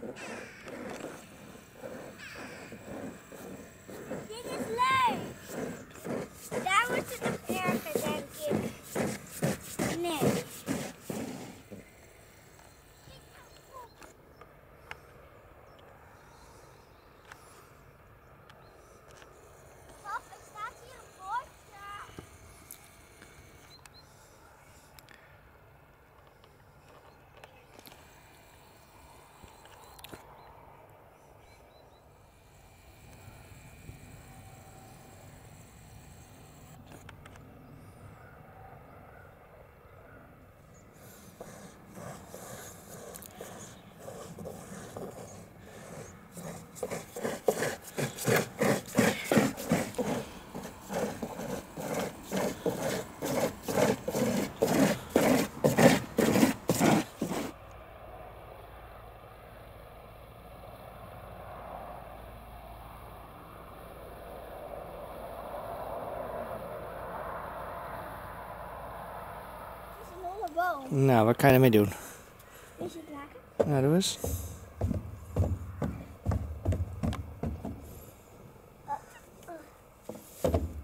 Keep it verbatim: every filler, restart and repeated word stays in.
Dit is leuk. Daar wordt het nog erger, denk ik. Nee. Pap, er staat hier een bordje. Boom. Nou, wat kan je ermee doen? Wil je het maken? Nou, doe eens. Uh, uh.